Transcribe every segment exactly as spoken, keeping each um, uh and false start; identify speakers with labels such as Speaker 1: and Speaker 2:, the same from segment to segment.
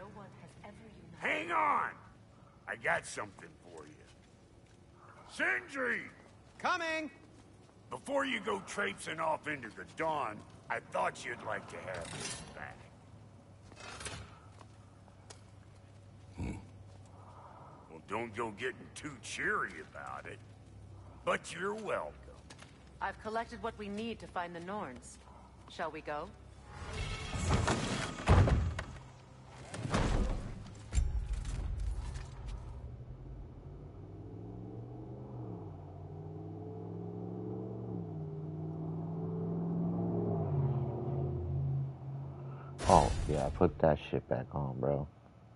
Speaker 1: one has ever united.
Speaker 2: Hang on! I got something for you. Sindri!
Speaker 3: Coming!
Speaker 2: Before you go traipsing off into the dawn, I thought you'd like to have this back.
Speaker 4: Hmm.
Speaker 2: Well, don't go getting too cheery about it. But you're welcome.
Speaker 1: I've collected what we need to find the Norns. Shall we go?
Speaker 4: Oh, yeah, put that shit back on, bro.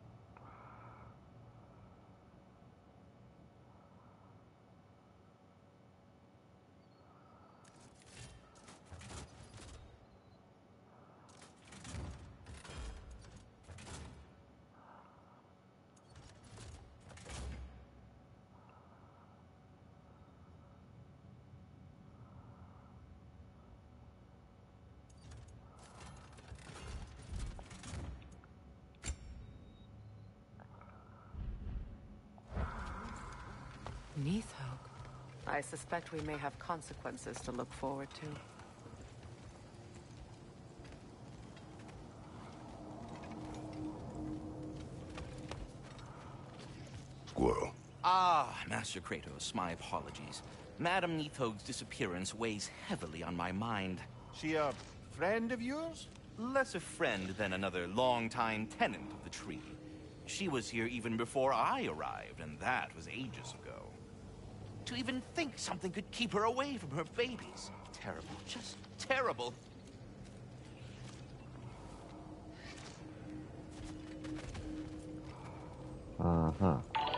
Speaker 1: Neathog. I suspect we may have consequences to look forward to.
Speaker 2: Squirrel.
Speaker 5: Ah, Master Kratos, my apologies. Madame Neathog's disappearance weighs heavily on my mind.
Speaker 3: She a friend of yours?
Speaker 5: Less a friend than another longtime tenant of the tree. She was here even before I arrived, and that was ages ago. To even think something could keep her away from her babies. Terrible, just terrible.
Speaker 4: Uh-huh.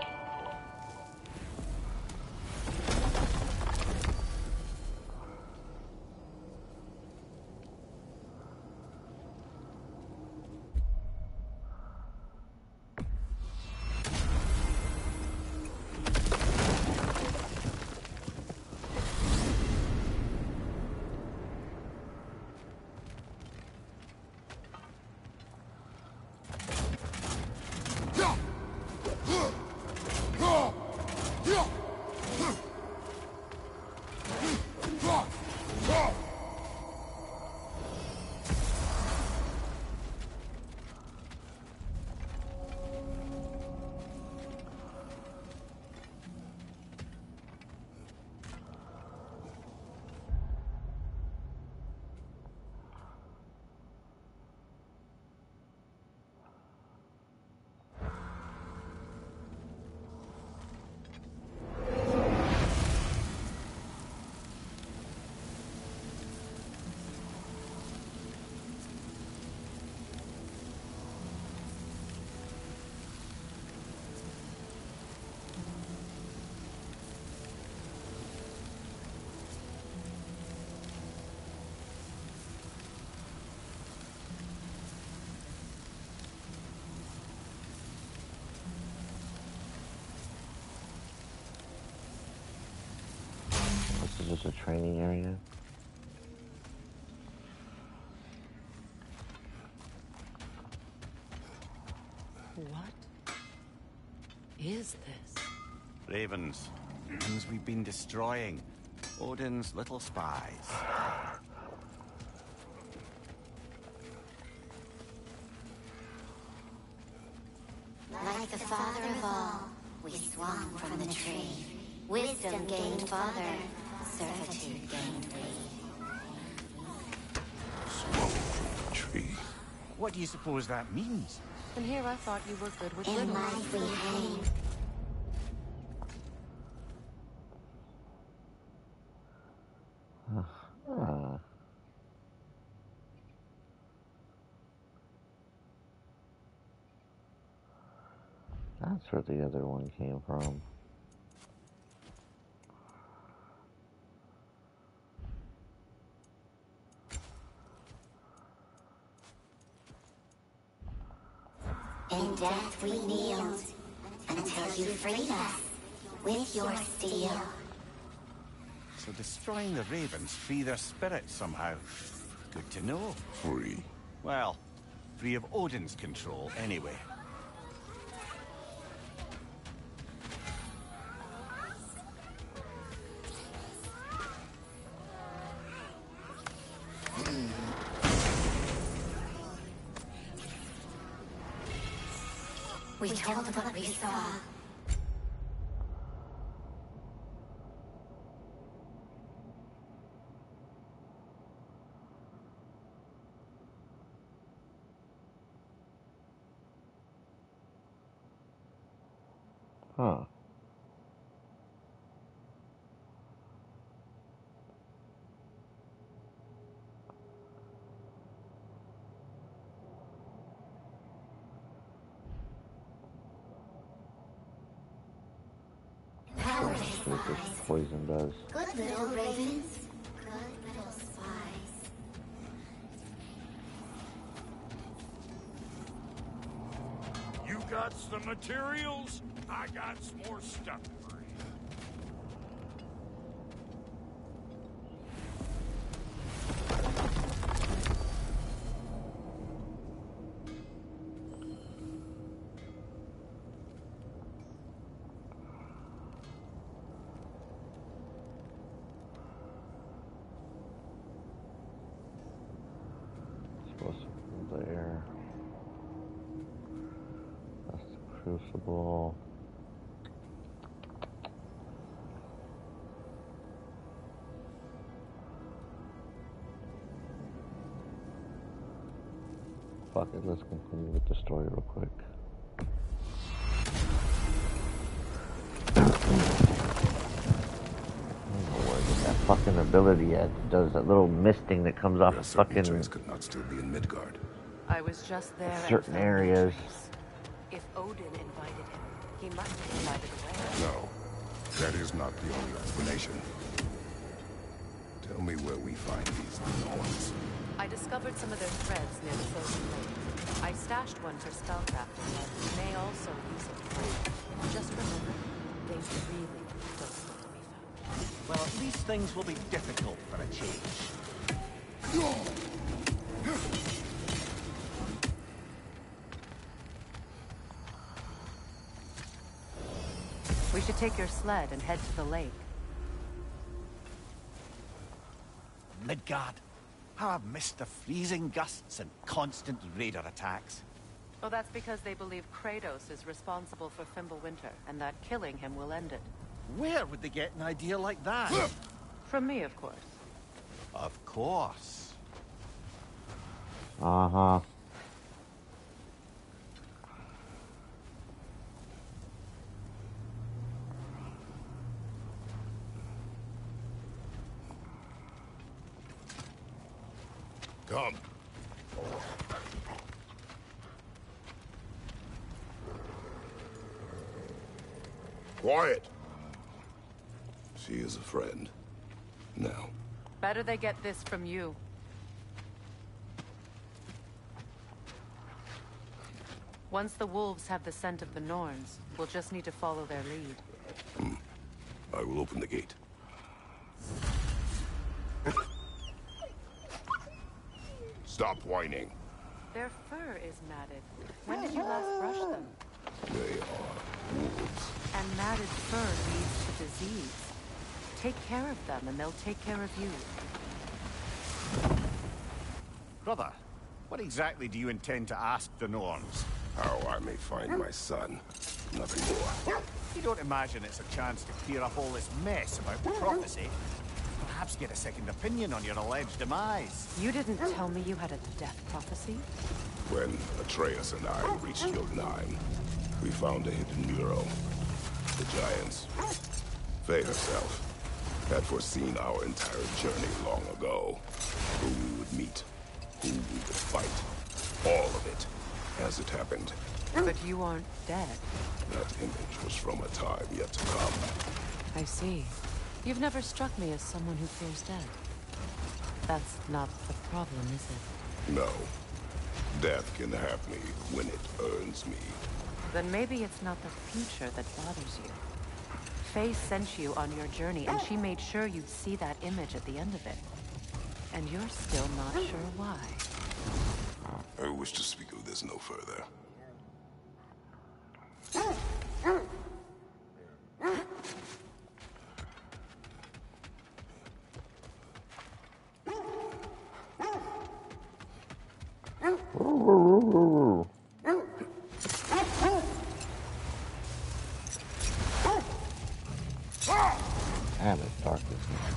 Speaker 4: This is just a training area.
Speaker 1: What is this?
Speaker 3: Ravens. Ones we've been destroying. Odin's little spies.
Speaker 6: Like the father of all, we swung from the tree. Wisdom gained father, servitude gained we.
Speaker 2: Swung from the tree.
Speaker 3: What do you suppose that means?
Speaker 1: And here I thought you were good with
Speaker 6: In
Speaker 1: little.
Speaker 6: life we hang.
Speaker 4: Uh, that's where the other one came from.
Speaker 6: In death we kneeled, until you freed us, with your steel.
Speaker 3: So destroying the ravens free their spirits somehow. Good to know.
Speaker 2: Free.
Speaker 3: Well, free of Odin's control, anyway.
Speaker 6: We told what we saw.
Speaker 4: Huh.
Speaker 6: Power
Speaker 4: See what this
Speaker 6: spies.
Speaker 4: poison does.
Speaker 6: Good little ravens. Good little spies.
Speaker 2: You got some materials? I got some more stuff for you.
Speaker 4: Supposed to be there. That's the crucible. Fuck it, let's continue with the story real quick. I don't know where I get that fucking ability at. It does that little misting that comes off
Speaker 7: There
Speaker 4: of
Speaker 7: certainly
Speaker 4: fucking
Speaker 7: Trace could not still be in Midgard.
Speaker 1: I was just there. and
Speaker 4: certain
Speaker 1: found no
Speaker 4: areas.
Speaker 1: trace. If Odin invited him, he must have invited away.
Speaker 7: No, that is not the only explanation. Tell me where we find these Norns.
Speaker 1: I discovered some of their threads near the frozen lake. I stashed one for spellcrafting, but may also use it for free. Just remember, they really don't want to be found.
Speaker 3: Well, at least things will be difficult for a change.
Speaker 1: We should take your sled and head to the lake.
Speaker 3: Midgard. How I've missed the freezing gusts and constant raider attacks.
Speaker 1: Well, that's because they believe Kratos is responsible for Fimbulwinter, and that killing him will end it.
Speaker 3: Where would they get an idea like that?
Speaker 1: From me, of course.
Speaker 3: Of course.
Speaker 4: Uh-huh.
Speaker 7: Come. Quiet. She is a friend. Now.
Speaker 1: Better they get this from you. Once the wolves have the scent of the Norns, we'll just need to follow their lead.
Speaker 7: I will open the gate. Stop whining.
Speaker 1: Their fur is matted. When did you last brush them?
Speaker 7: They are wolves.
Speaker 1: And matted fur leads to disease. Take care of them, and they'll take care of you.
Speaker 3: Brother, what exactly do you intend to ask the Norns?
Speaker 7: How I may find my son. Nothing more.
Speaker 3: You don't imagine it's a chance to clear up all this mess about prophecy? Perhaps get a second opinion on your alleged demise.
Speaker 1: You didn't tell me you had a death prophecy?
Speaker 7: When Atreus and I reached Jotunheim, we found a hidden mural. The Giants, Faye herself, had foreseen our entire journey long ago. Who we would meet, who we would fight. All of it, as it happened.
Speaker 1: But you aren't dead.
Speaker 7: That image was from a time yet to come.
Speaker 1: I see. You've never struck me as someone who fears death. That's not the problem, is it?
Speaker 7: No. Death can have me when it earns me.
Speaker 1: Then maybe it's not the future that bothers you. Faye sent you on your journey, and she made sure you'd see that image at the end of it. And you're still not sure why.
Speaker 7: I wish to speak of this no further.
Speaker 4: dark is here.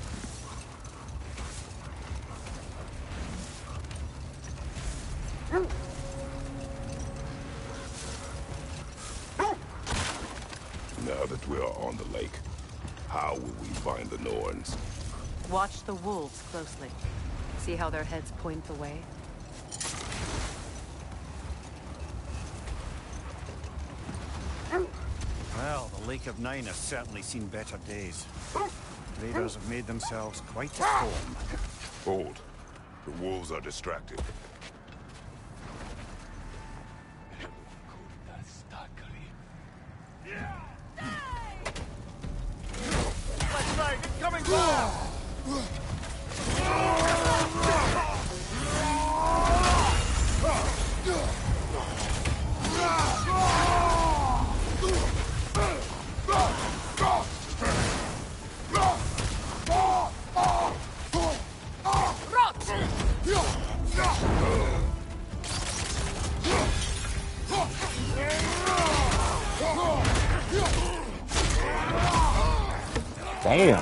Speaker 7: Now that we are on the lake, how will we find the Norns?
Speaker 1: Watch the wolves closely. See how their heads point the way?
Speaker 3: Well, the Lake of Nine has certainly seen better days. Raiders have made themselves quite at home.
Speaker 7: Hold. The wolves are distracted.
Speaker 3: Let's ride! Incoming fire!
Speaker 4: Damn.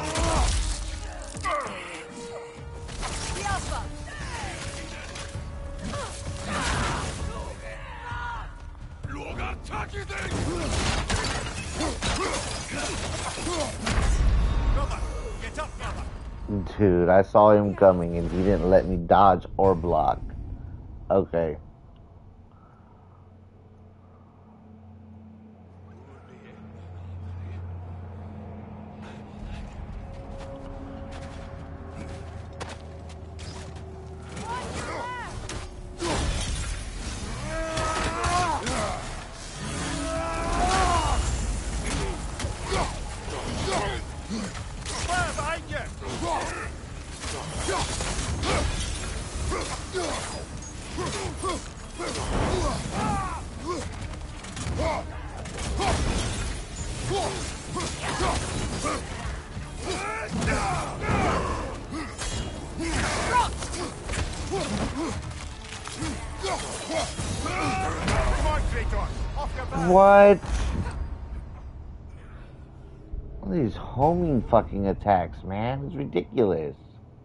Speaker 4: Dude, I saw him coming and he didn't let me dodge or block. Okay. What? All these homing fucking attacks, man. It's ridiculous.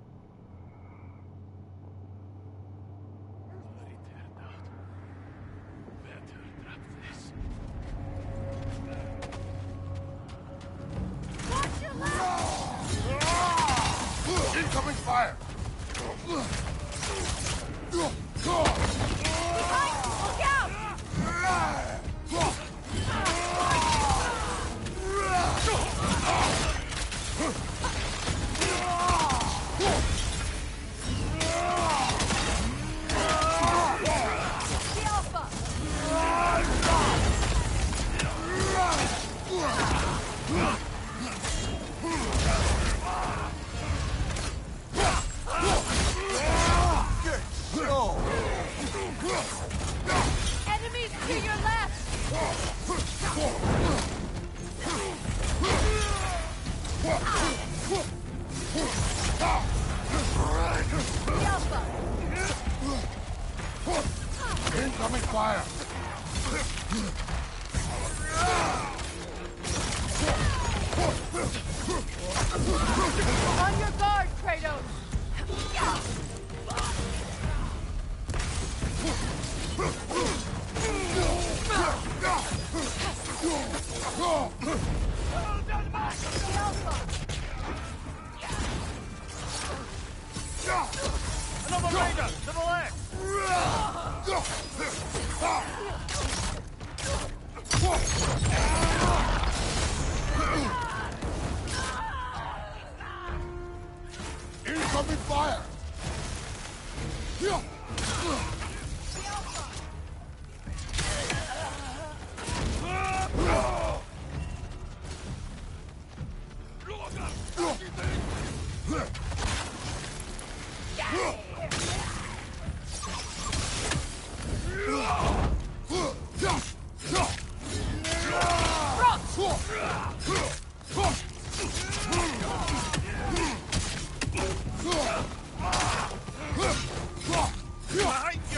Speaker 7: Incoming fire!
Speaker 1: Enemies to your left!
Speaker 7: Incoming fire!
Speaker 1: On your guard, Kratos!
Speaker 3: Another raider! To the left!
Speaker 7: Incoming fire!
Speaker 3: Behind you!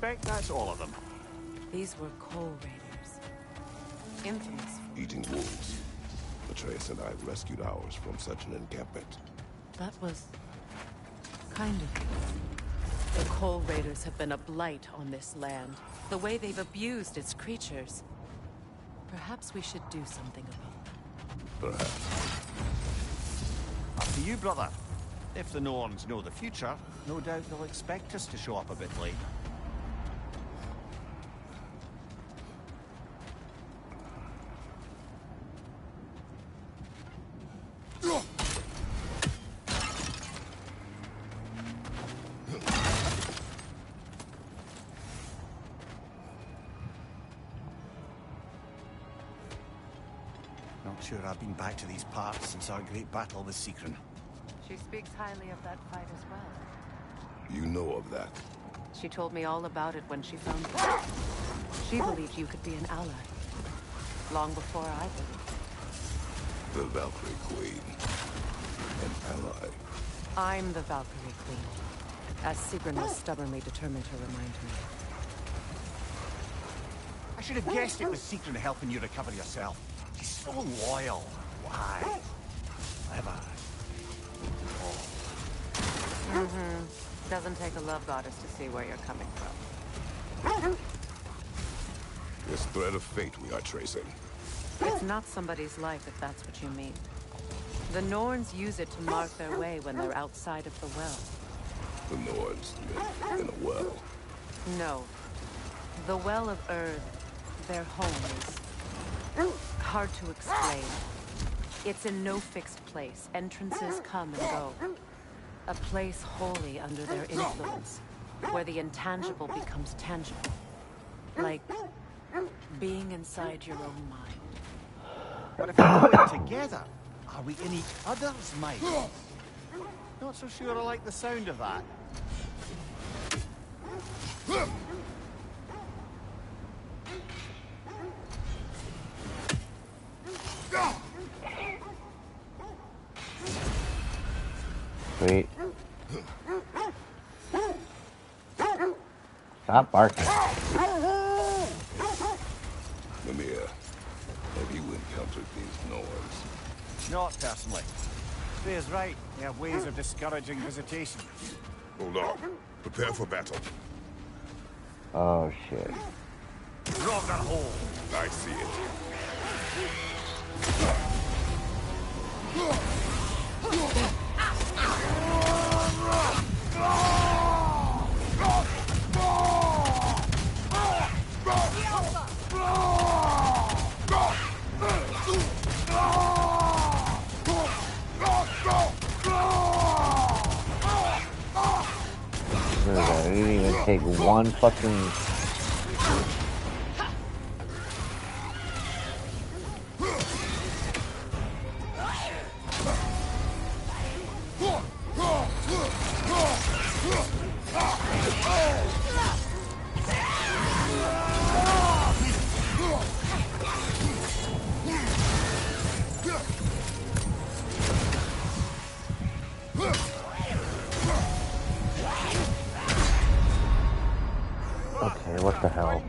Speaker 3: expect that's all of them.
Speaker 1: These were Coal Raiders. Infamous for...
Speaker 7: Eating wolves. Atreus and I rescued ours from such an encampment.
Speaker 1: That was... kind of you. The Coal Raiders have been a blight on this land. The way they've abused its creatures. Perhaps we should do something about that.
Speaker 7: Perhaps.
Speaker 3: Up to you, brother. If the Norns know the future, no doubt they'll expect us to show up a bit late. Not sure I've been back to these parts since our great battle with Secren.
Speaker 1: She speaks highly of that fight as well.
Speaker 7: You know of that.
Speaker 1: She told me all about it when she found you. She believed you could be an ally. Long before I believed.
Speaker 7: The Valkyrie Queen. An ally.
Speaker 1: I'm the Valkyrie Queen. As Sigrun was stubbornly determined to remind me.
Speaker 3: I should have guessed it was Secren helping you recover yourself. She's so loyal. Why? Clever.
Speaker 1: Mm-hmm. Doesn't take a love goddess to see where you're coming from.
Speaker 7: This thread of fate we are tracing.
Speaker 1: It's not somebody's life, if that's what you mean. The Norns use it to mark their way when they're outside of the well.
Speaker 7: The Nords live in a well.
Speaker 1: No. The Well of Earth, their home, is hard to explain. It's in no fixed place. Entrances come and go. A place wholly under their influence, where the intangible becomes tangible. Like being inside your own mind.
Speaker 3: But if we do it together, are we in each other's minds? Not so sure I like the sound of that.
Speaker 4: Sweet. Stop barking.
Speaker 7: Mimir, have you encountered these Nords?
Speaker 3: Not personally. Spear's right. They have ways of discouraging visitation.
Speaker 7: Hold on. Prepare for battle.
Speaker 4: Oh shit.
Speaker 3: Rock that hole.
Speaker 7: I see it.
Speaker 4: Dude, I didn't even take one fucking... Okay, what the hell?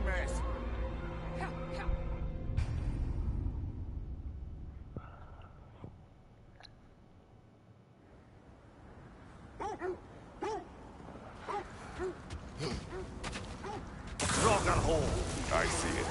Speaker 3: Rock that hole.
Speaker 7: I see it.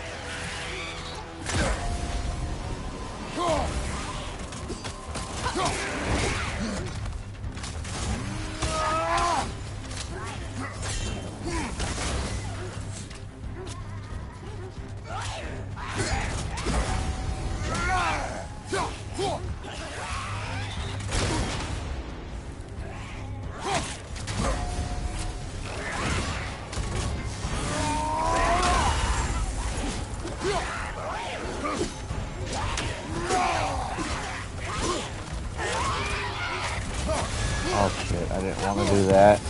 Speaker 4: Oh shit, I didn't want to do that.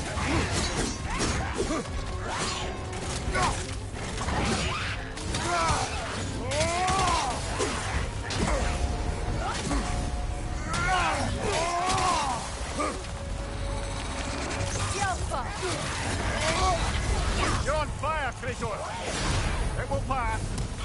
Speaker 3: You're on Veritors! It will pass!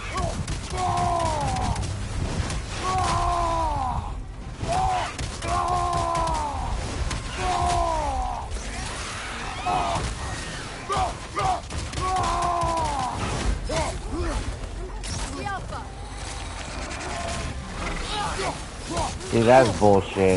Speaker 4: Dude, that's bullshit.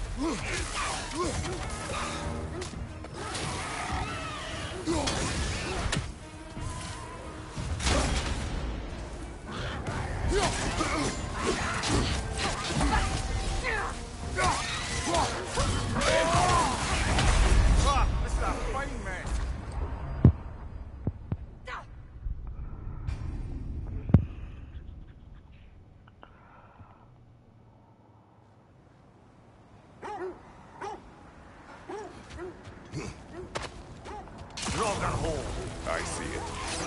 Speaker 7: I see it.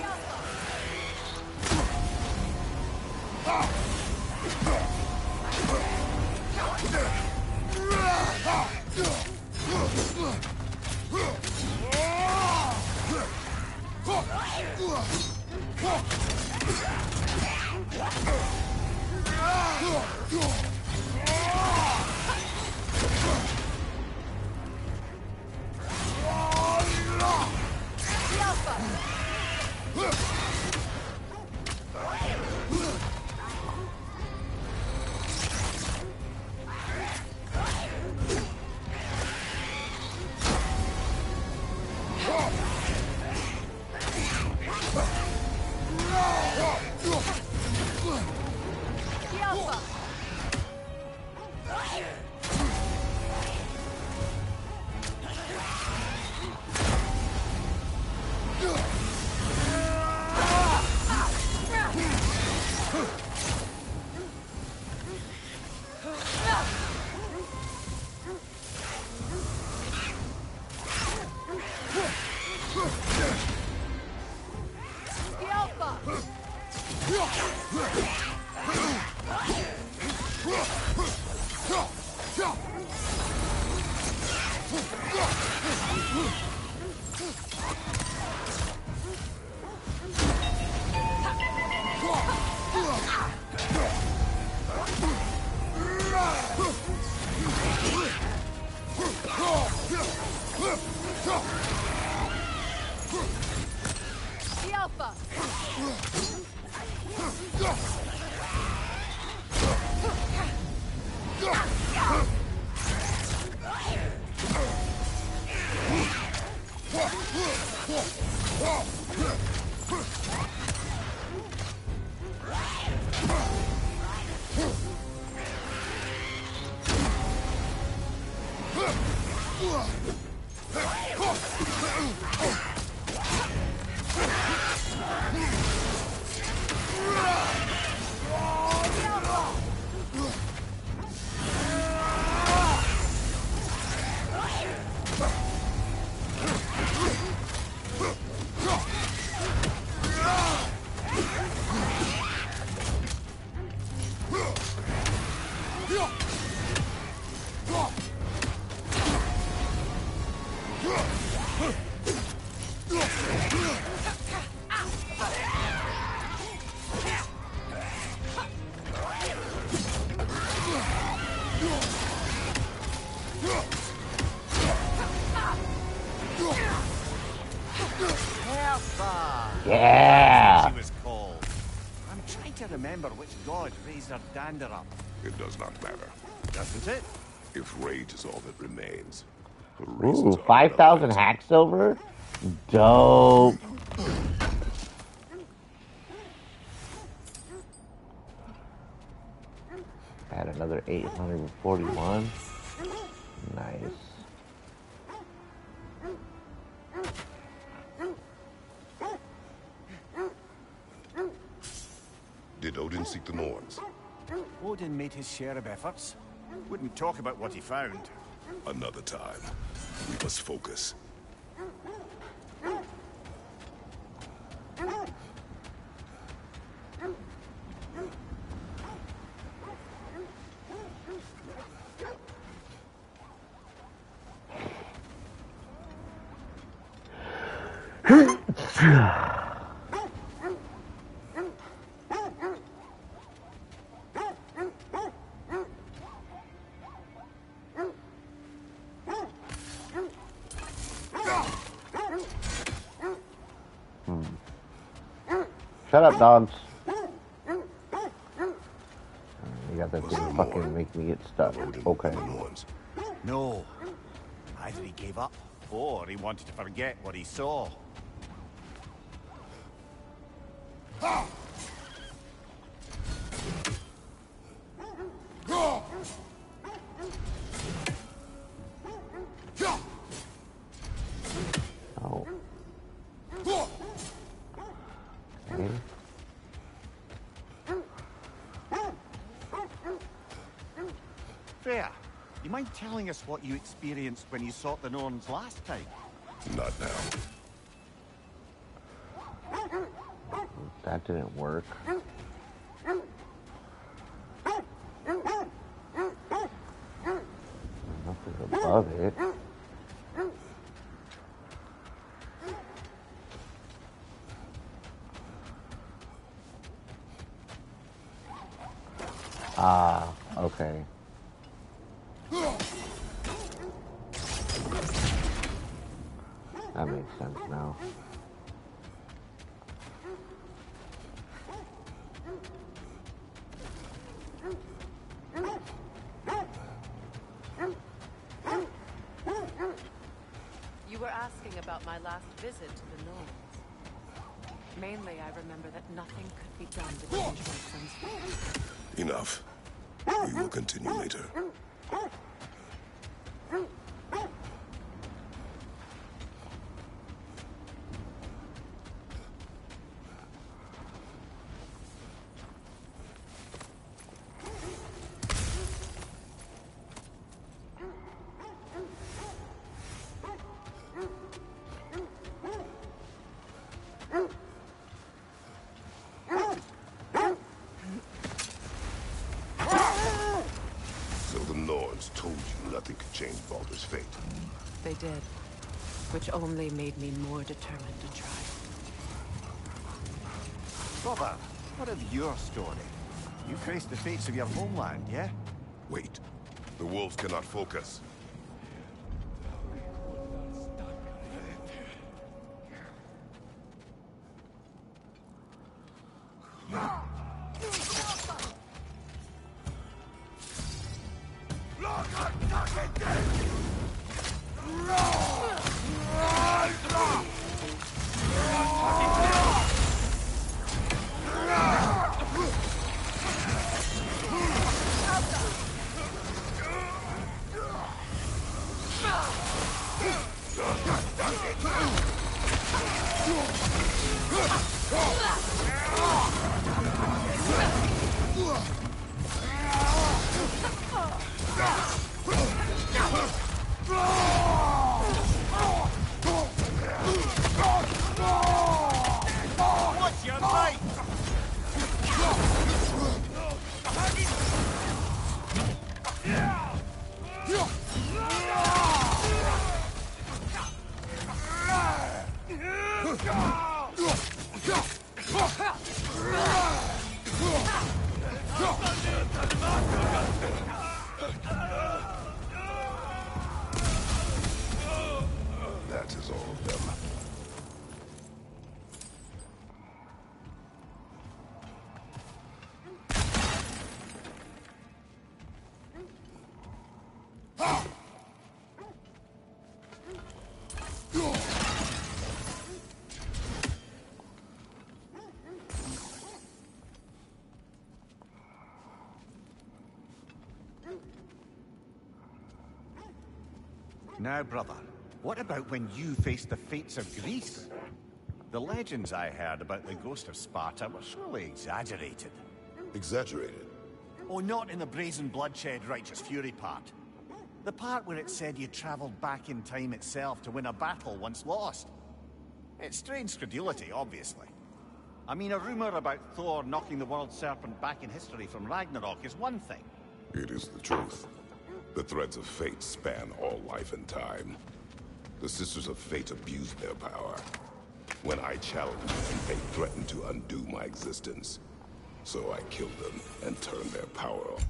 Speaker 4: Yeah.
Speaker 3: She was called. I'm trying to remember which god raised her dander up.
Speaker 7: It does not matter.
Speaker 3: Doesn't it?
Speaker 7: If rage is all that remains. her
Speaker 4: Ooh,
Speaker 7: reasons are
Speaker 4: five thousand
Speaker 7: irrelevant.
Speaker 4: hack silver? Dope. Add another eight hundred forty-one. Nice.
Speaker 7: Did Odin seek the Norns?
Speaker 3: Odin made his share of efforts. Wouldn't talk about what he found.
Speaker 7: Another time. We must focus.
Speaker 4: Shut up, dogs. You got that thing fucking make me get stuck. Okay.
Speaker 3: No. Either he gave up, or he wanted to forget what he saw.
Speaker 4: Oh. Okay.
Speaker 3: Freya, you mind telling us what you experienced when you sought the Norns last time?
Speaker 7: Not now.
Speaker 4: That didn't work. Nothing above it. Ah, okay. That makes sense now.
Speaker 1: You were asking about my last visit to the Gnomes. Mainly, I remember that nothing could be done to change my son's fate.
Speaker 7: Enough. We will continue later. So the Norns told you nothing could change Baldur's fate.
Speaker 1: They did, which only made me more determined to try.
Speaker 3: Brother, what of your story? You faced the fates of your homeland, yeah?
Speaker 7: Wait. The wolves cannot focus.
Speaker 3: What's your fight?
Speaker 7: That is all of them.
Speaker 3: Now, brother, what about when you faced the fates of Greece? The legends I heard about the ghost of Sparta were surely exaggerated.
Speaker 7: Exaggerated.
Speaker 3: Oh, not in the brazen bloodshed righteous fury part. The part where it said you traveled back in time itself to win a battle once lost. It's strange credulity, obviously. I mean, a rumor about Thor knocking the world serpent back in history from Ragnarok is one thing.
Speaker 7: It is the truth. The threads of fate span all life and time. The Sisters of Fate abused their power. When I challenged them, they threatened to undo my existence. So I killed them and turned their power off.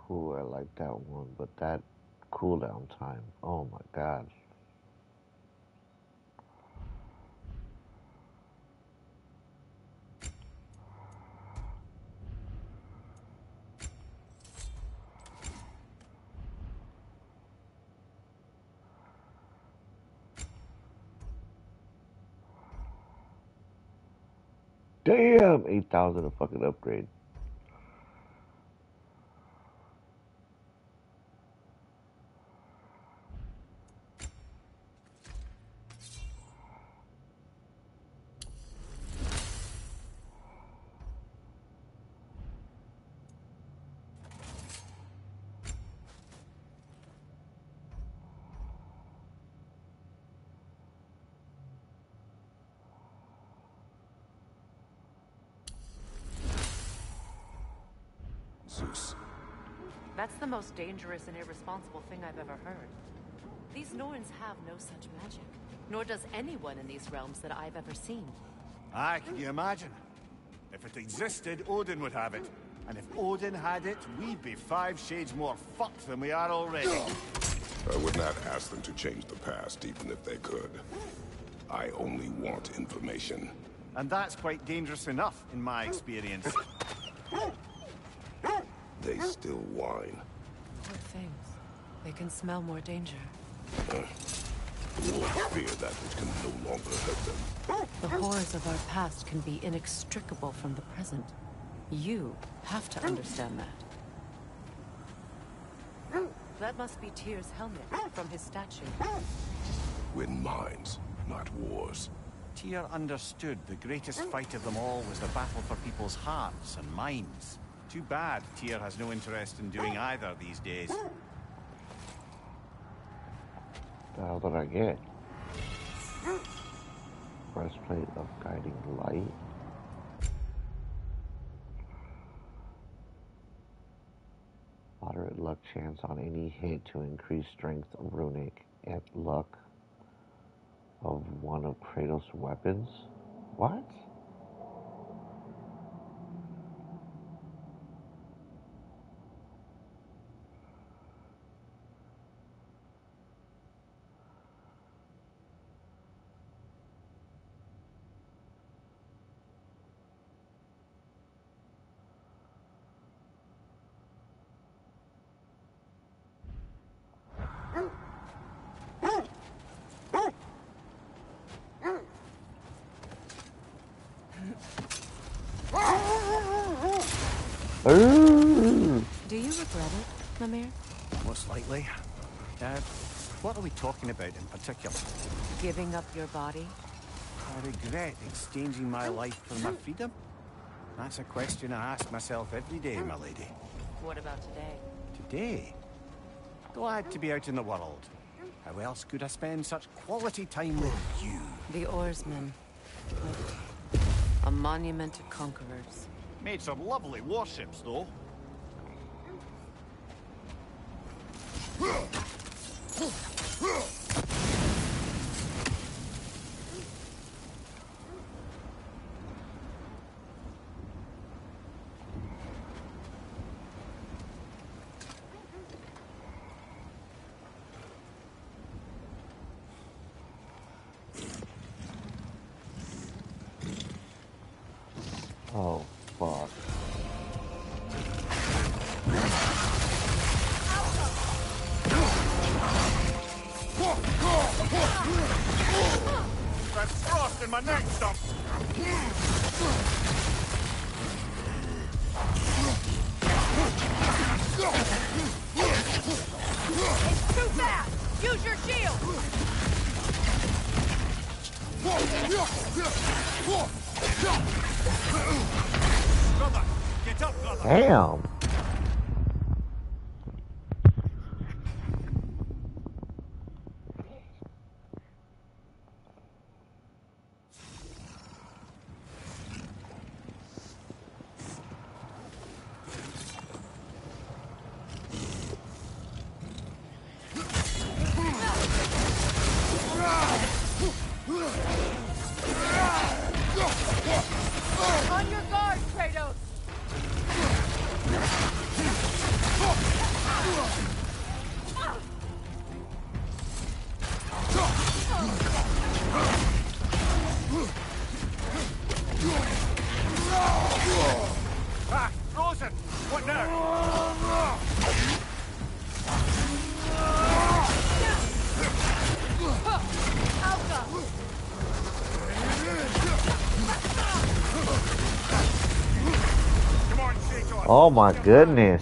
Speaker 4: Ooh, I like that one, but that cooldown time. Oh my god. Damn, eight thousand a fucking upgrade.
Speaker 7: Zeus.
Speaker 1: That's the most dangerous and irresponsible thing I've ever heard. These Norns have no such magic, nor does anyone in these realms that I've ever seen.
Speaker 3: Aye, can you imagine? If it existed, Odin would have it. And if Odin had it, we'd be five shades more fucked than we are already.
Speaker 7: I would not ask them to change the past, even if they could. I only want information.
Speaker 3: And that's quite dangerous enough, in my experience.
Speaker 7: They still whine.
Speaker 1: Poor things. They can smell more danger.
Speaker 7: Uh, fear that which can no longer hurt them.
Speaker 1: The horrors of our past can be inextricable from the present. You have to understand that. That must be Tyr's helmet from his statue.
Speaker 7: Win minds, not wars.
Speaker 3: Tyr understood the greatest fight of them all was the battle for people's hearts and minds. Too bad Tyr has no interest in doing either these days.
Speaker 4: The hell did I get? Breastplate of guiding light. Moderate luck chance on any hit to increase strength of runic and luck of one of Kratos' weapons. What?
Speaker 1: Do you regret it, Mimir?
Speaker 3: Most likely. Uh, what are we talking about in particular?
Speaker 1: Giving up your body?
Speaker 3: I regret exchanging my life for my freedom? That's a question I ask myself every day, my lady.
Speaker 1: What about today?
Speaker 3: Today? Glad to be out in the world. How else could I spend such quality time with you?
Speaker 1: The oarsmen. A monument to conquerors.
Speaker 3: Made some lovely warships, though.
Speaker 4: Oh, fuck.
Speaker 3: That's frost in my neck stump.
Speaker 1: It's too fast! Use your shield!
Speaker 3: Brother, get up, brother.
Speaker 4: Damn.
Speaker 1: On your guard, Kratos!
Speaker 4: Oh my goodness.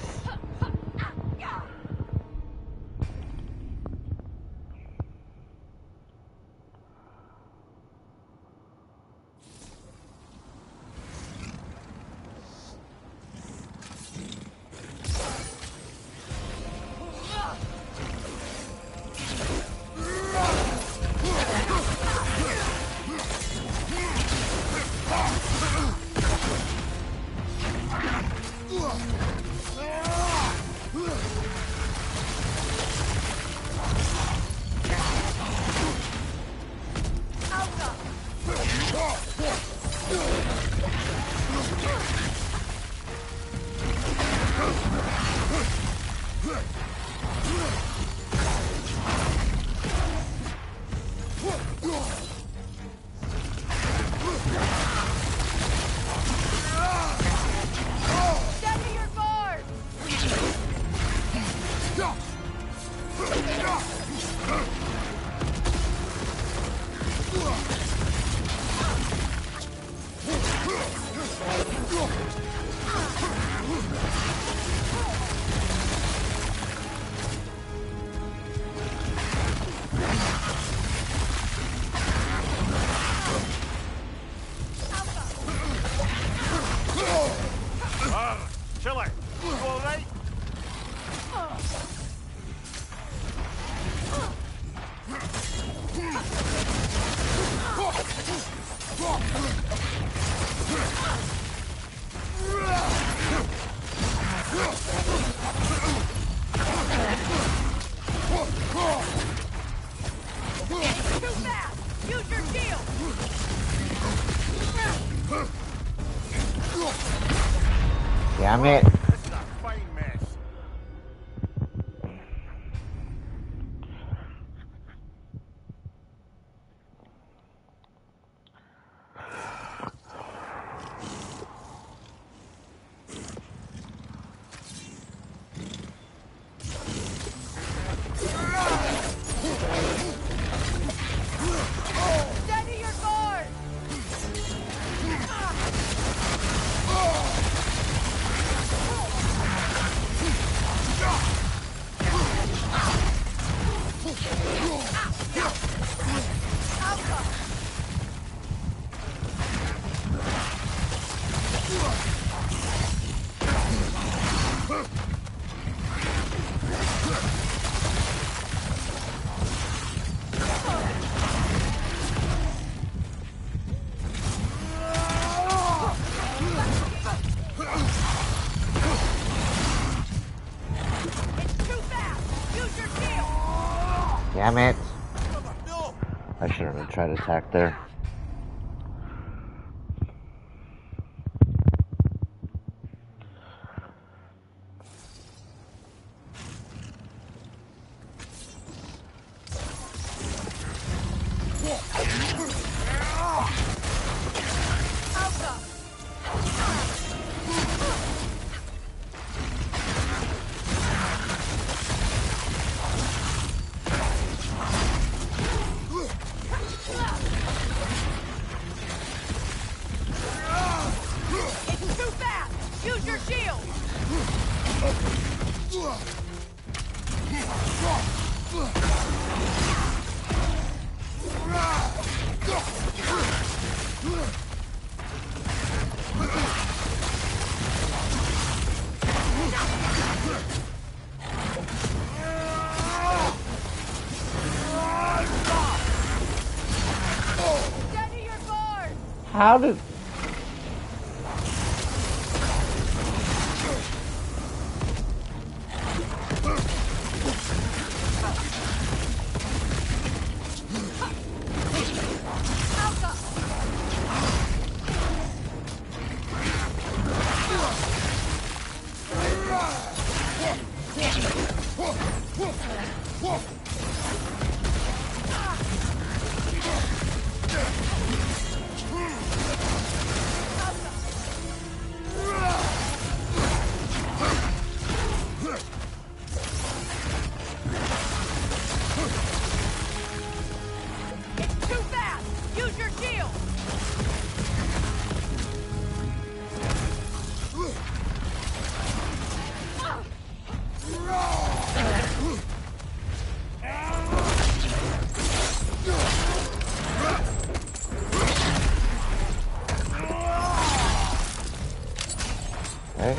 Speaker 4: Damn it. Damn it. I shouldn't have tried to attack there. How did... Okay.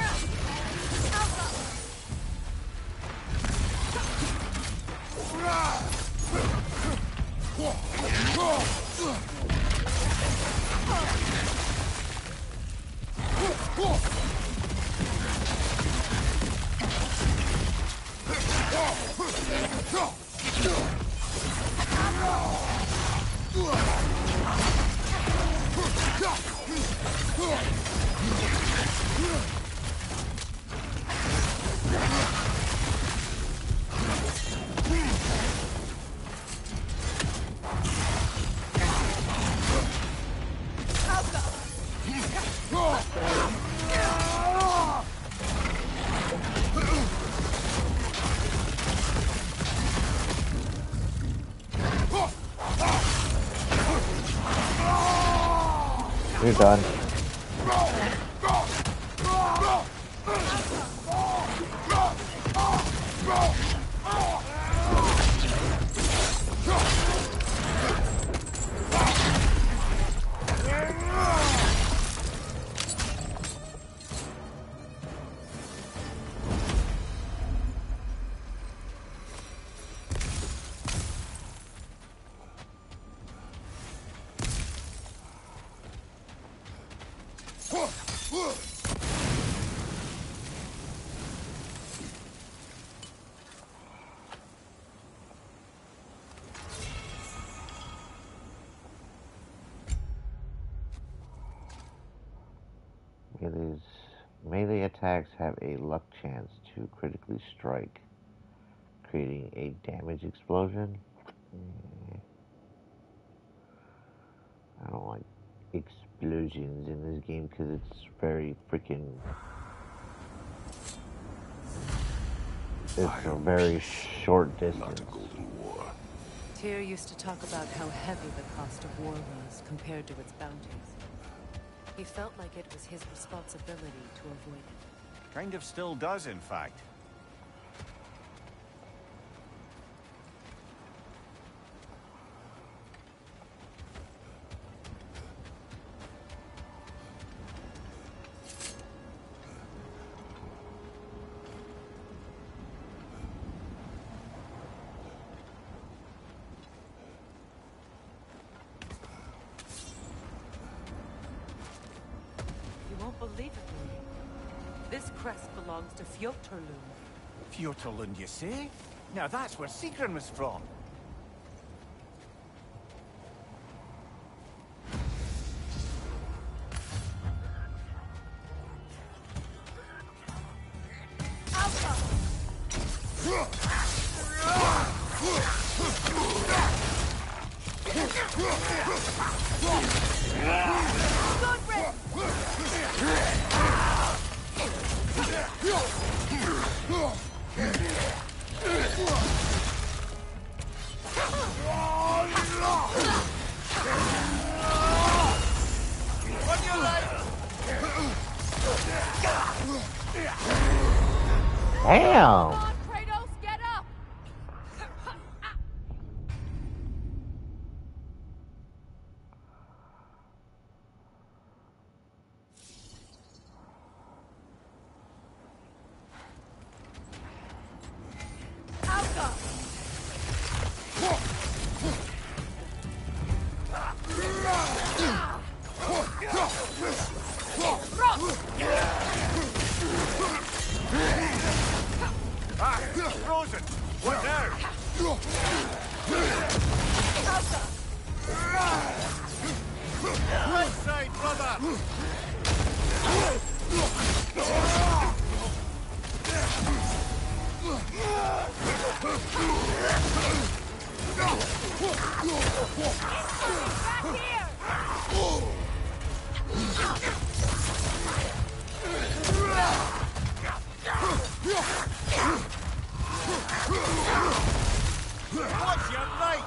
Speaker 4: You're done. Melee's melee attacks have a luck chance to critically strike, creating a damage explosion. I don't like explosions in this game because it's very freaking. It's a very short distance.
Speaker 7: Not a golden war.
Speaker 1: Tyr used to talk about how heavy the cost of war was compared to its bounties. He felt like it was his responsibility to avoid it.
Speaker 3: Kind of still does, in fact.
Speaker 1: Believe it, Lily. This crest belongs to Fjotorlund.
Speaker 3: Fjotorlund, you say? Now that's where Sigrun was from.
Speaker 4: Damn!
Speaker 1: Kratos, get up!
Speaker 3: Frozen! What now? Right side, brother!
Speaker 1: Back here!
Speaker 3: Watch your right!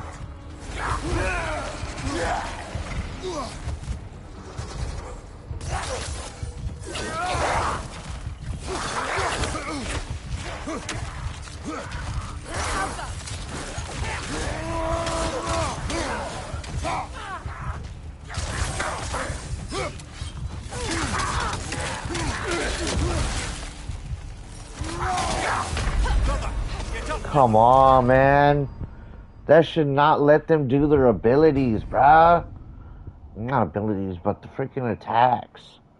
Speaker 4: come on, man. That should not let them do their abilities, bruh. Not abilities, but the freaking attacks.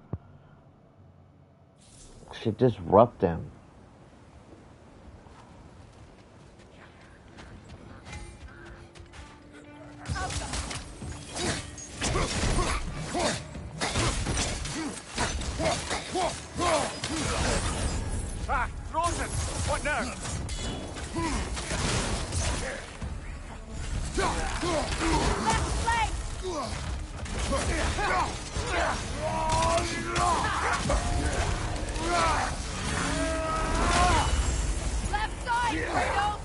Speaker 4: Should disrupt them.
Speaker 2: Ah, Rosen! What now?
Speaker 1: Left leg! Left side, Kratos!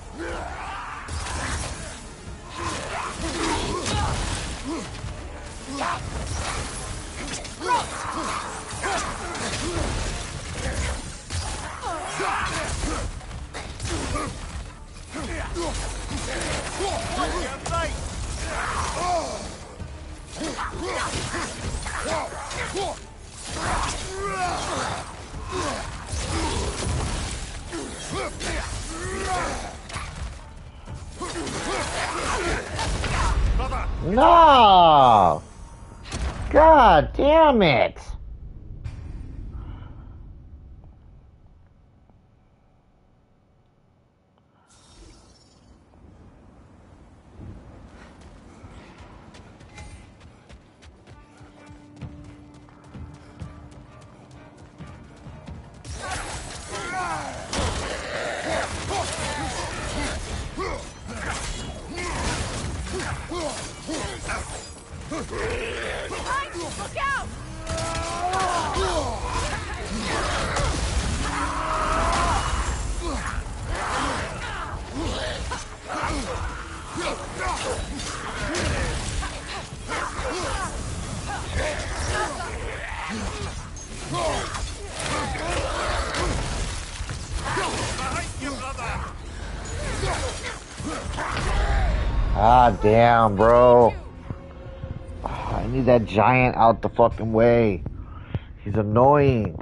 Speaker 4: No! God damn it!
Speaker 1: Look out!
Speaker 4: Ah, damn, bro. I need that giant out the fucking way. He's annoying.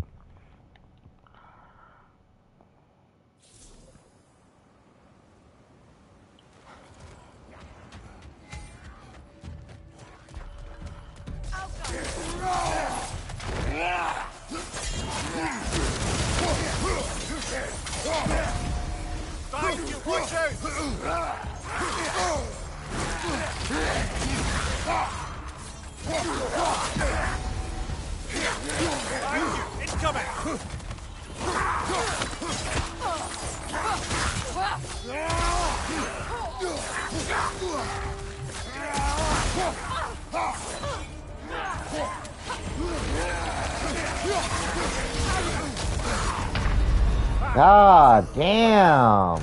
Speaker 4: God damn.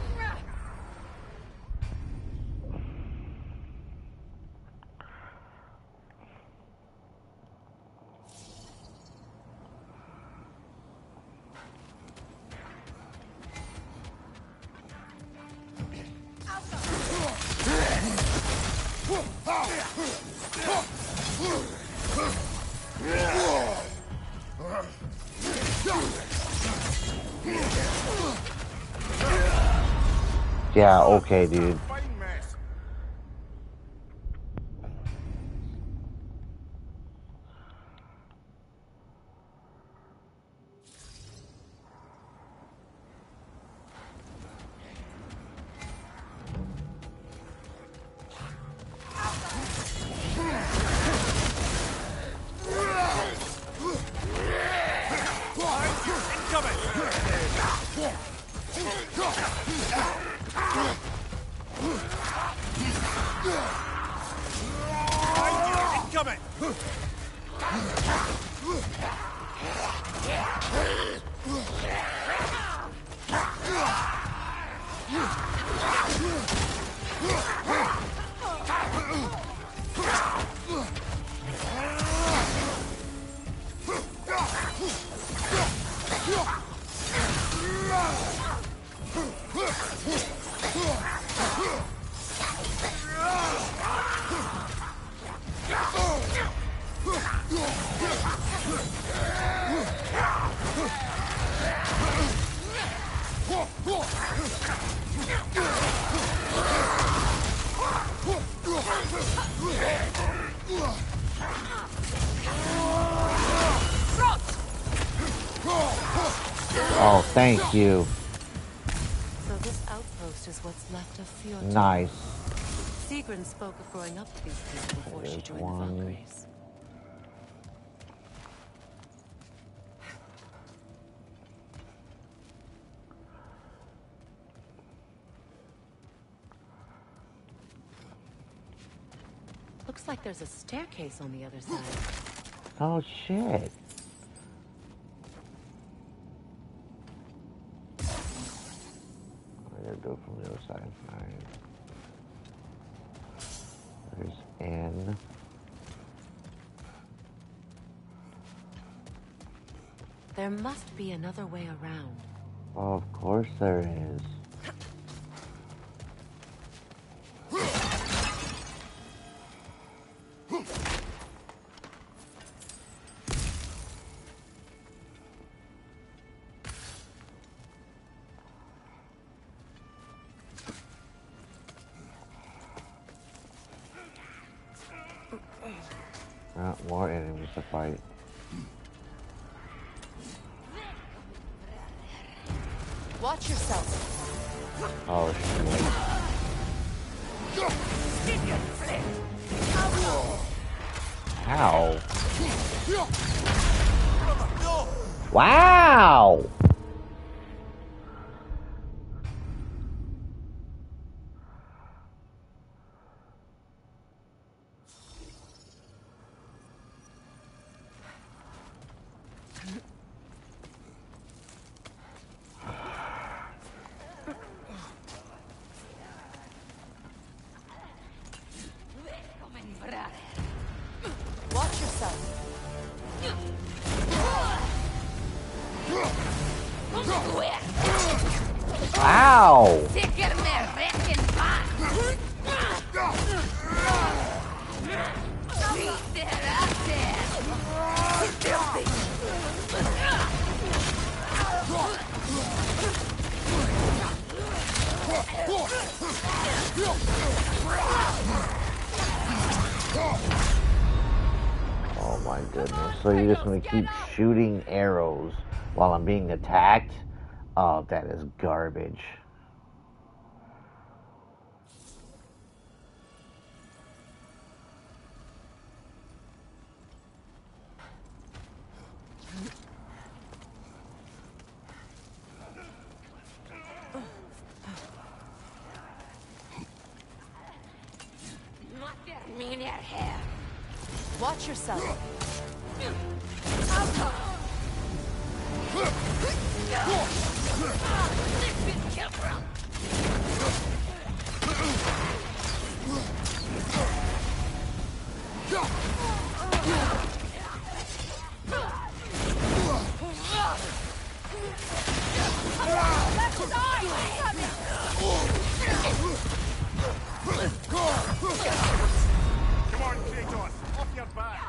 Speaker 4: Yeah, okay, dude. Oh, thank you.
Speaker 1: So this outpost is what's left of Fjord.
Speaker 4: Nice.
Speaker 1: Sigrun spoke of growing up with these people before she
Speaker 4: There's
Speaker 1: joined
Speaker 4: one.
Speaker 1: the Valkyries. Looks like there's a staircase on the other side.
Speaker 4: Oh, shit. I gotta do it from the other side. Alright. There's N.
Speaker 1: There must be another way around.
Speaker 4: Oh, of course there is. Uh, more enemies to fight.
Speaker 1: Watch yourself.
Speaker 4: Oh shit. How? Wow!
Speaker 1: Watch yourself.
Speaker 4: Ow! Oh my goodness. So you're just gonna keep shooting arrows while I'm being attacked? Oh, that is garbage.
Speaker 1: Watch yourself.
Speaker 2: Come on, Kratos, off your back.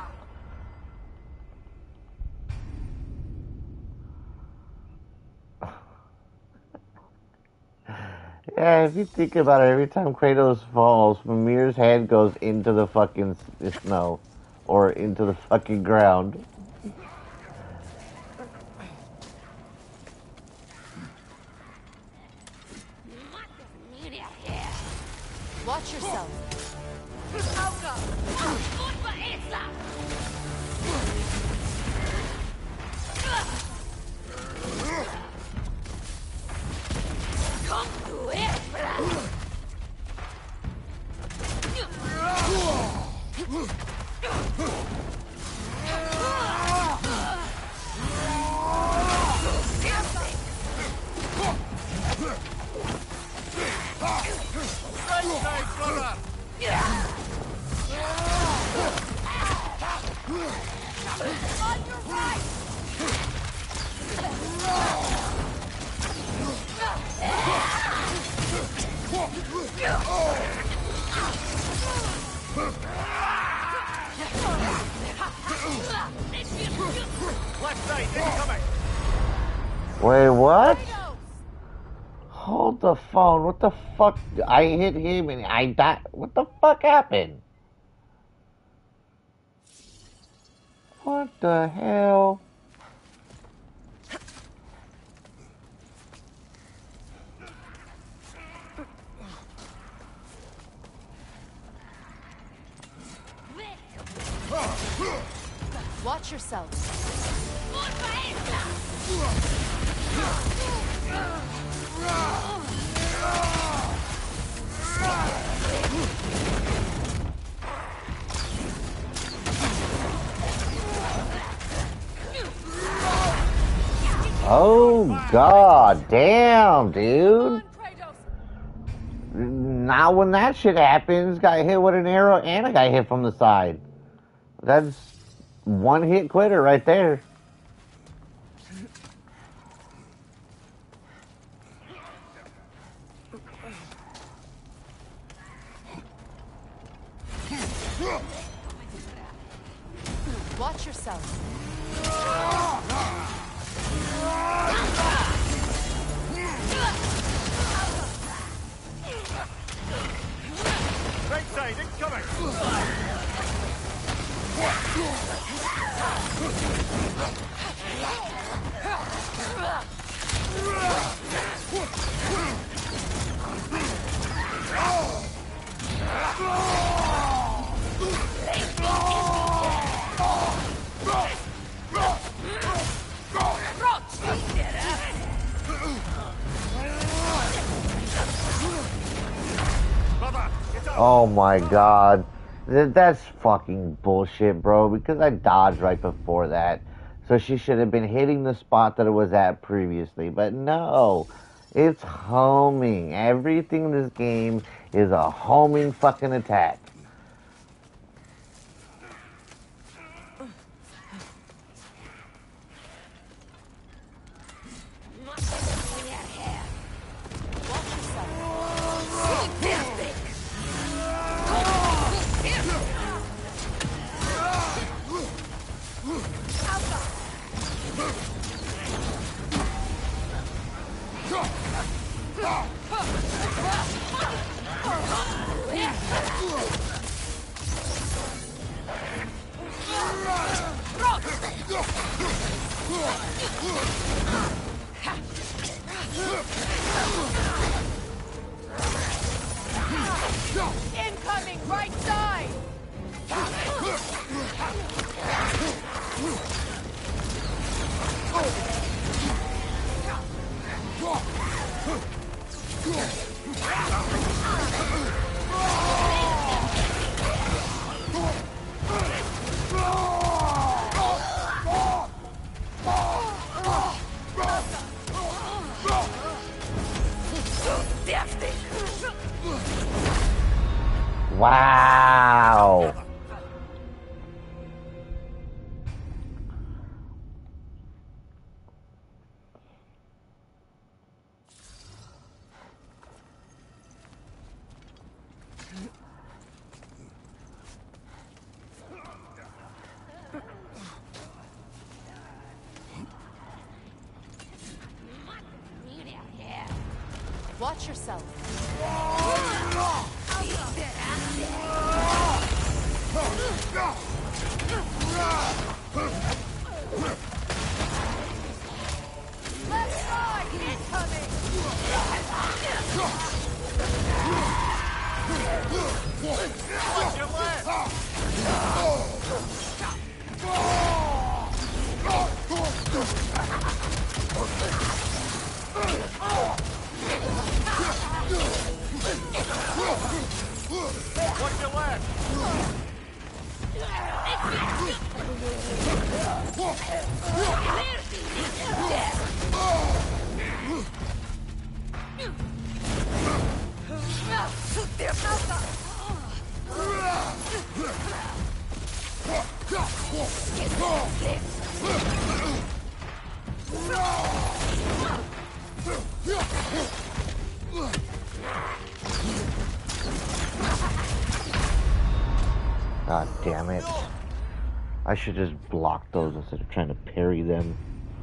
Speaker 4: Yeah, if you think about it, every time Kratos falls, Mimir's head goes into the fucking s- snow. Or into the fucking ground.
Speaker 1: Watch yourself.
Speaker 2: Left side, incoming.
Speaker 4: Wait, what? Hold the phone. What the fuck? I hit him and I died. What the fuck happened? What the hell?
Speaker 1: Watch yourself.
Speaker 4: Oh, god damn, dude. Now when that shit happens, got hit with an arrow and I got hit from the side. That's one hit quitter right there.
Speaker 1: Watch yourself.
Speaker 3: Right side, incoming!
Speaker 4: Oh my god. Th- That's fucking bullshit, bro, because I dodged right before that. So she should have been hitting the spot that it was at previously. But no, it's homing. Everything in this game is a homing fucking attack.
Speaker 1: Incoming right side!
Speaker 4: Wow.
Speaker 1: Watch yourself. Left side incoming!
Speaker 3: Watch your left! Watch your left!
Speaker 4: God damn it. I should just block those instead of trying to parry them.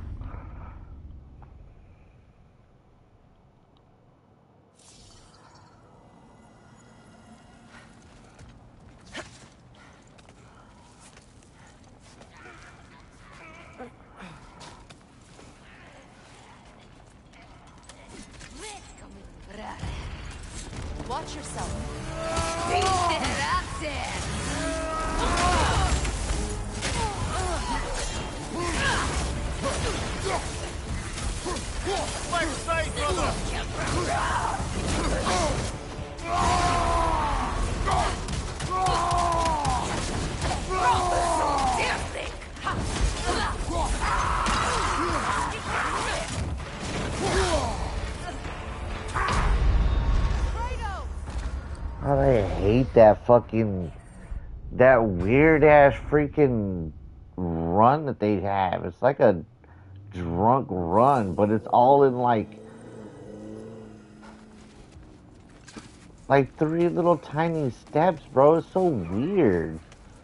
Speaker 1: Watch yourself.
Speaker 3: Left side, brother!
Speaker 4: God, I hate that fucking, that weird ass freaking run that they have. It's like a drunk run, but it's all in like, like three little tiny steps, bro. It's so weird.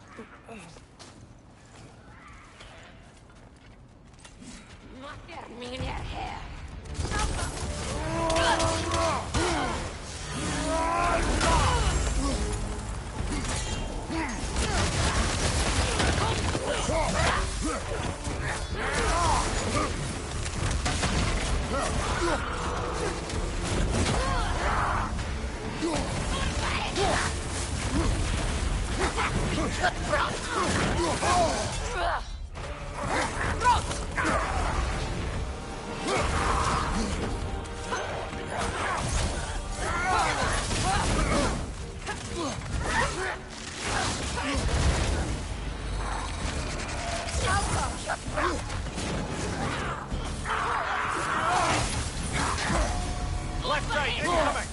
Speaker 3: Left right, incoming!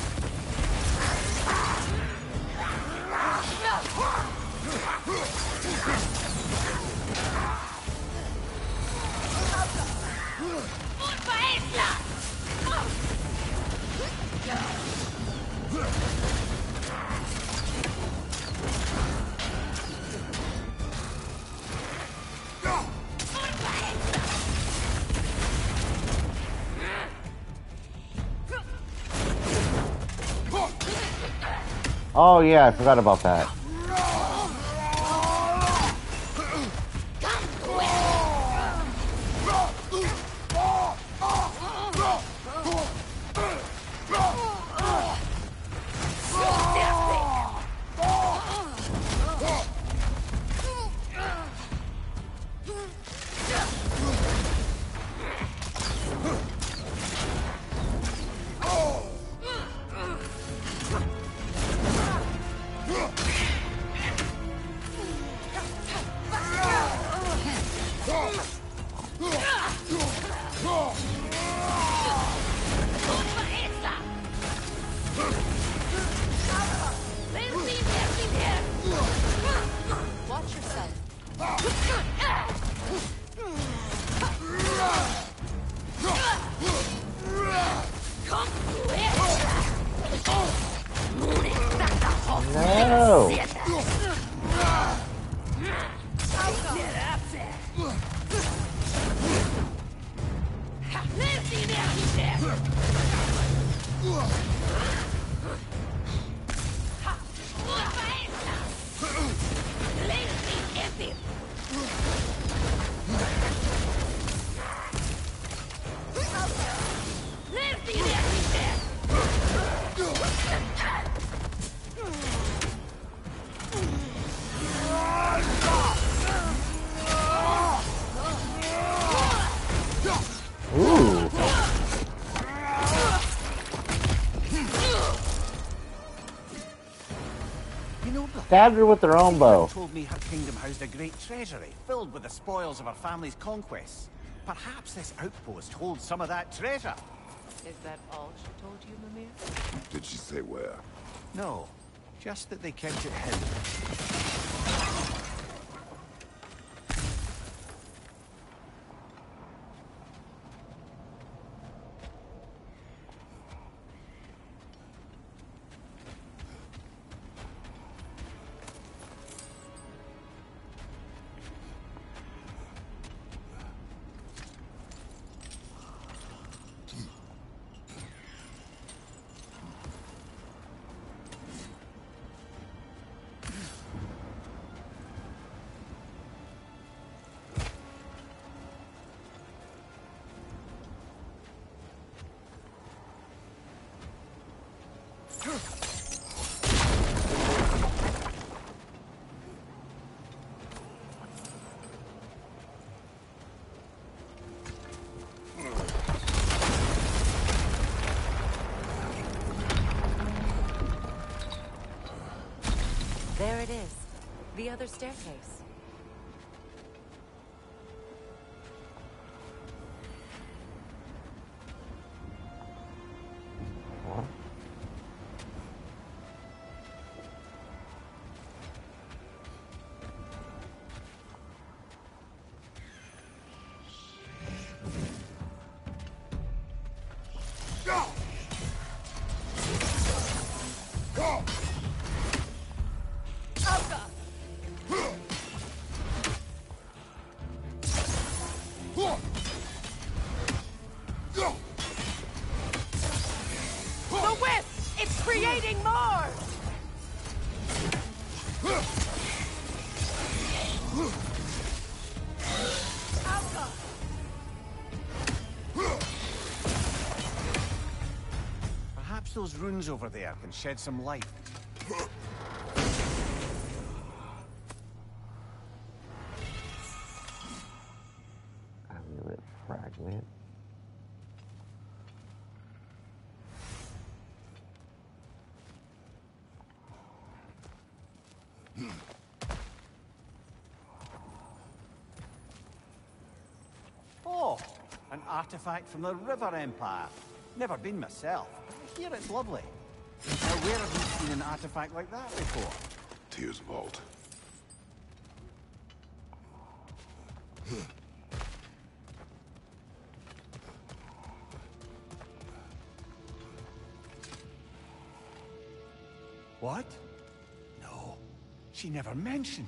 Speaker 4: Oh yeah, I forgot about that.
Speaker 1: Watch yourself.
Speaker 4: No! Ooh.
Speaker 3: You know,
Speaker 4: Stabbed her with their own bow.
Speaker 3: told me her kingdom housed a great treasury, filled with the spoils of her family's conquests. Perhaps this outpost holds some of that treasure.
Speaker 1: Is that all she told you, Mimir?
Speaker 7: Did she say where?
Speaker 3: No, just that they kept it hidden.
Speaker 1: The other staircase.
Speaker 4: What?
Speaker 1: The wisp! It's creating more!
Speaker 3: Perhaps those runes over there can shed some light.
Speaker 4: Amulet fragment.
Speaker 3: Oh, an artifact from the River Empire. Never been myself. I hear it's lovely. Now, where have you seen an artifact like that before?
Speaker 7: Tyr's vault.
Speaker 3: What? No, she never mentioned.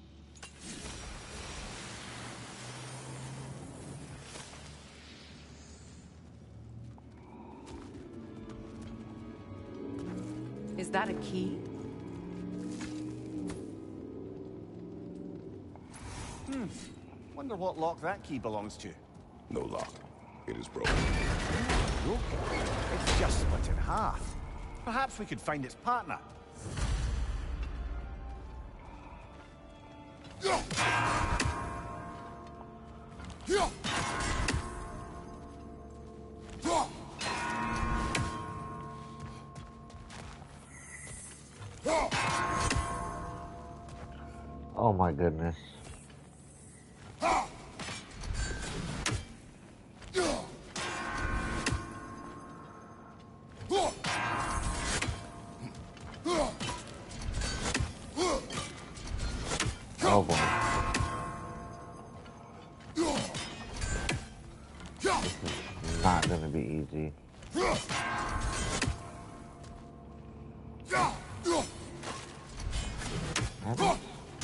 Speaker 1: Is that a key?
Speaker 3: Hmm. Wonder what lock that key belongs to.
Speaker 7: No lock. It is broken.
Speaker 3: Broken? It's just split in half. Perhaps we could find its partner.
Speaker 4: Oh my goodness. Oh boy. This is not gonna be easy. What?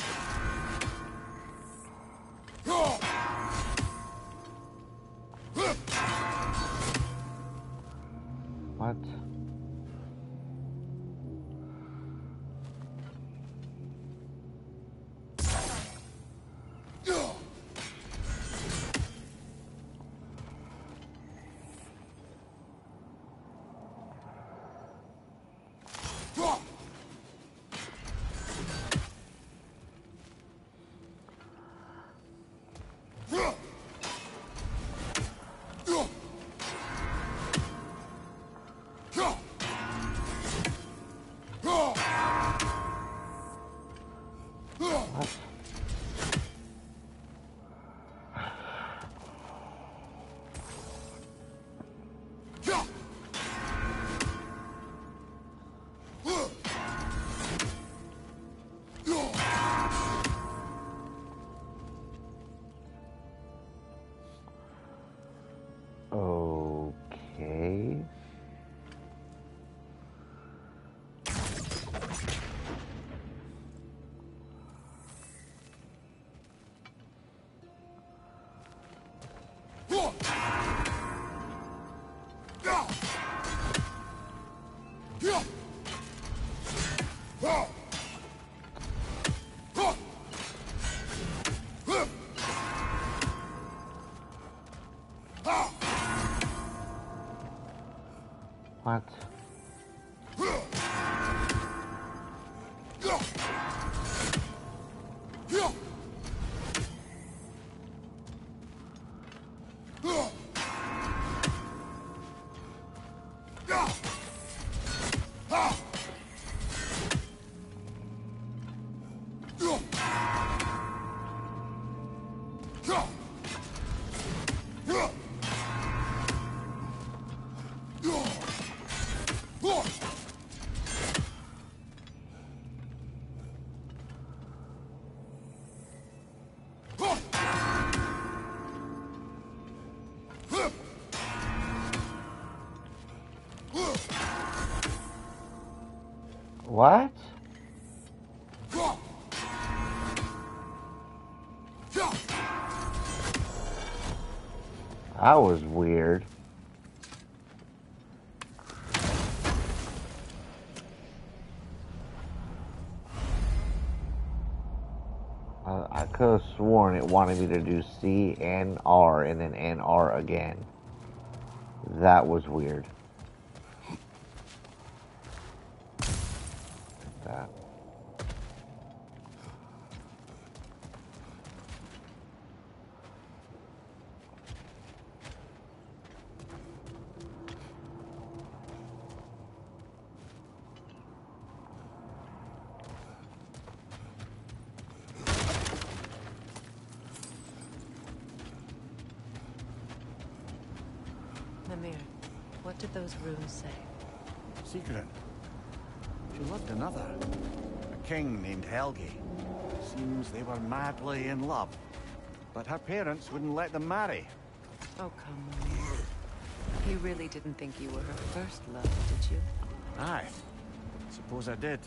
Speaker 4: What? Okay. What? What? That was weird. Uh, I could have sworn it wanted me to do C and R and then N R again. That was weird. Like that.
Speaker 1: Mimir, what did those runes say?
Speaker 3: Secret. She loved another. A king named Helgi. Seems they were madly in love. But her parents wouldn't let them marry.
Speaker 1: Oh, come on. Mimir. You really didn't think you were her first love, did you?
Speaker 3: Aye. Suppose I did.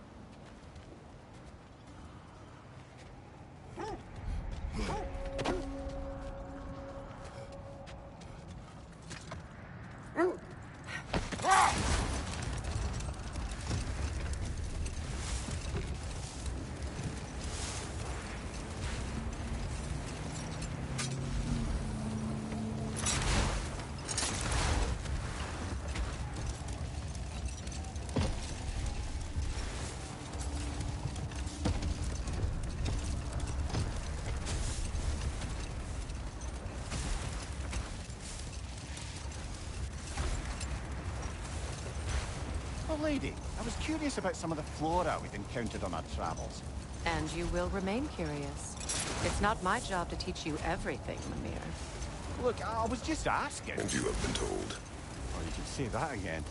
Speaker 3: Lady, I was curious about some of the flora we've encountered on our travels.
Speaker 1: And you will remain curious. It's not my job to teach you everything, Mimir.
Speaker 3: Look, I was just asking.
Speaker 7: And you have been told.
Speaker 3: Oh, you can say that again.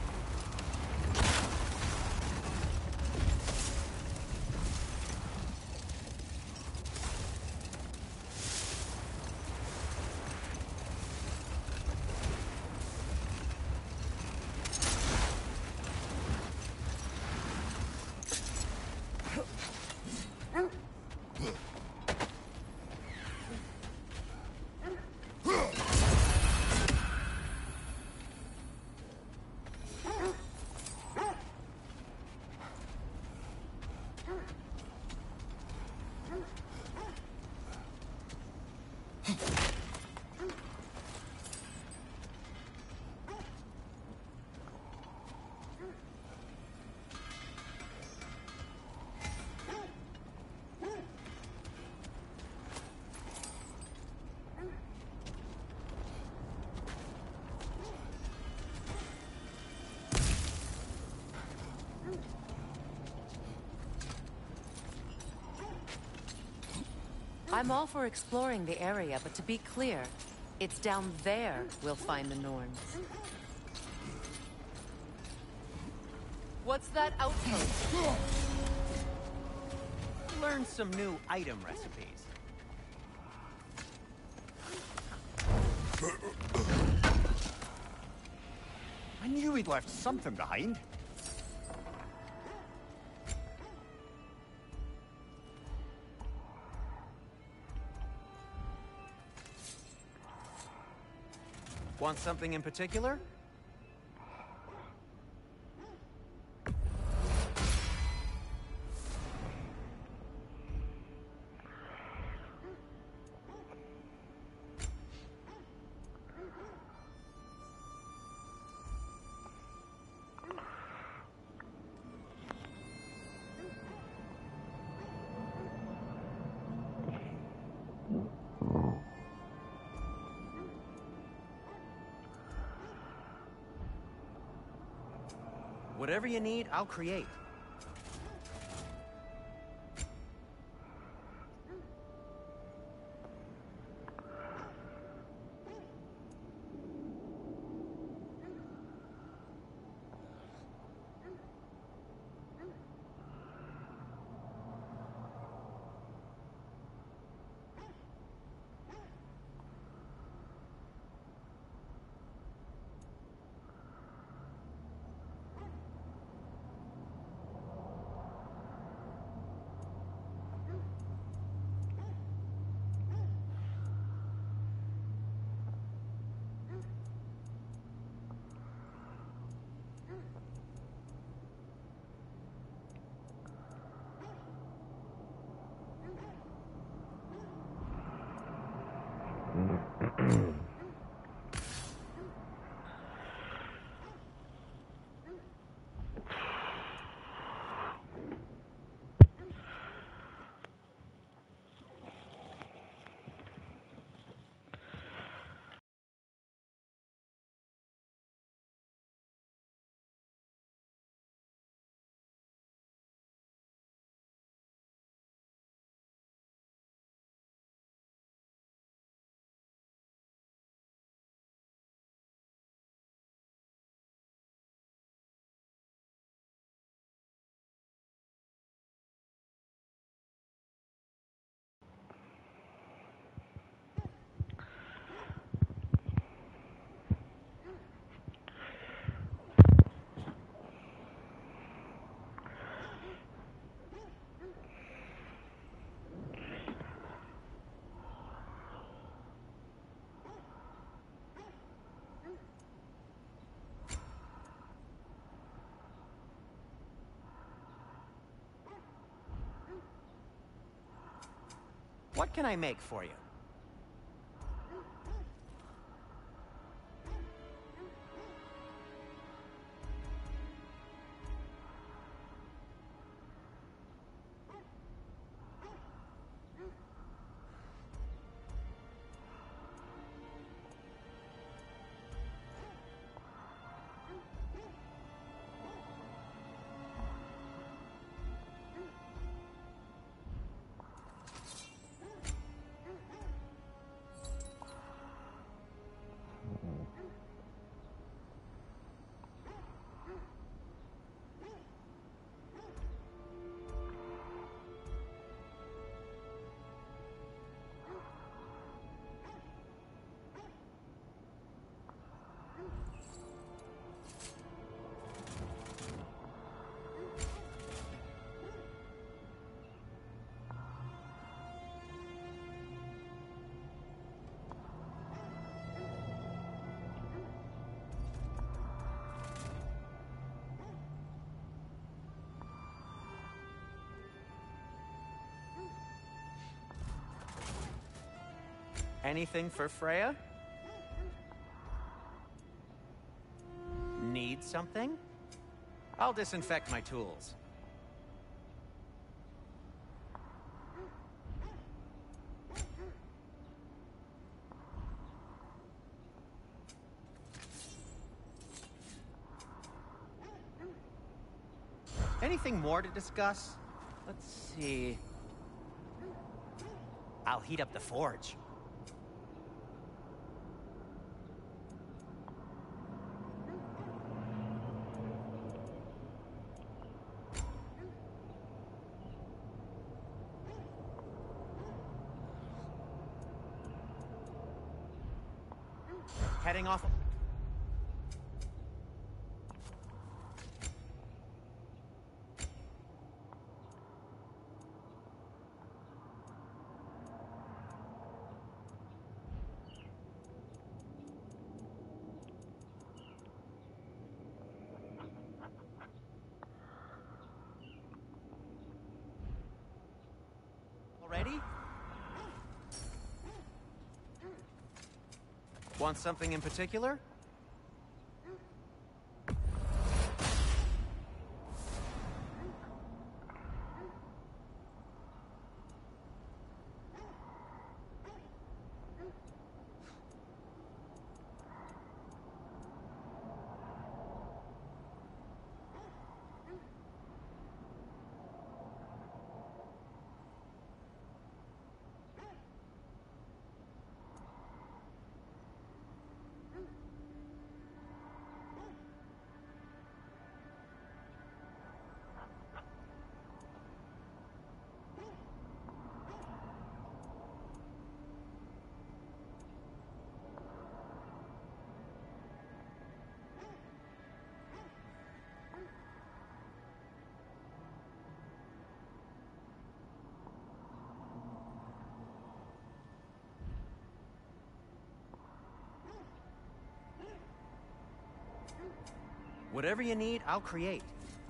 Speaker 1: I'm all for exploring the area, but to be clear, it's down there we'll find the Norns. What's that outpost?
Speaker 8: Learn some new item recipes.
Speaker 3: I knew we'd left something behind.
Speaker 8: Want something in particular? Whatever you need, I'll create. What can I make for you? Anything for Freya? Need something? I'll disinfect my tools. Anything more to discuss? Let's see. I'll heat up the forge. Heading off. Already? Want something in particular? Whatever you need, I'll create.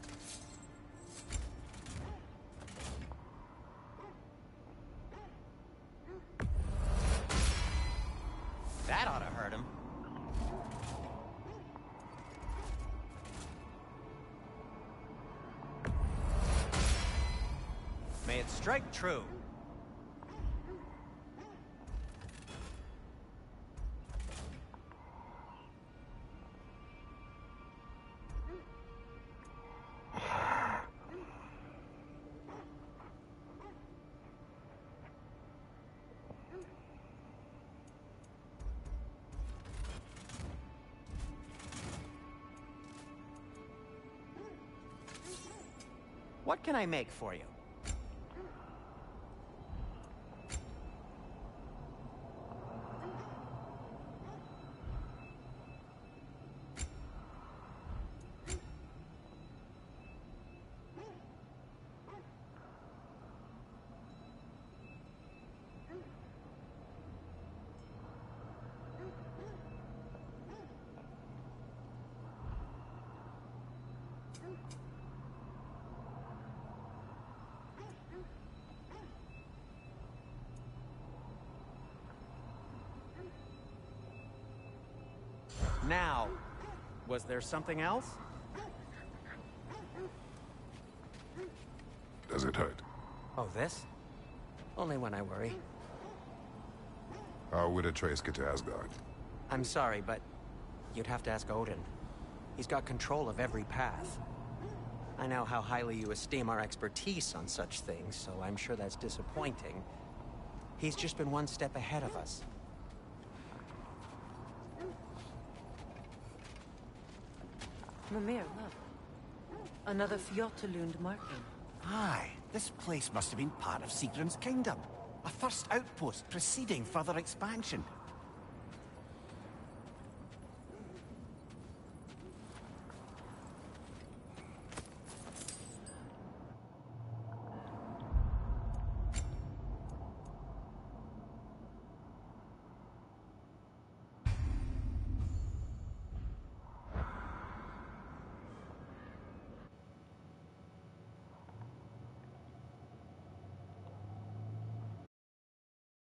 Speaker 8: That ought to hurt him. May it strike true. What can I make for you? Now, was there something else?
Speaker 7: Does it hurt?
Speaker 8: Oh, this? Only when I worry.
Speaker 7: How would Atreus get to Asgard?
Speaker 8: I'm sorry, but you'd have to ask Odin. He's got control of every path. I know how highly you esteem our expertise on such things, so I'm sure that's disappointing. He's just been one step ahead of us.
Speaker 1: Mimir, look. Another Fjotalund marking.
Speaker 3: Aye, this place must have been part of Sigrun's kingdom. A first outpost preceding further expansion.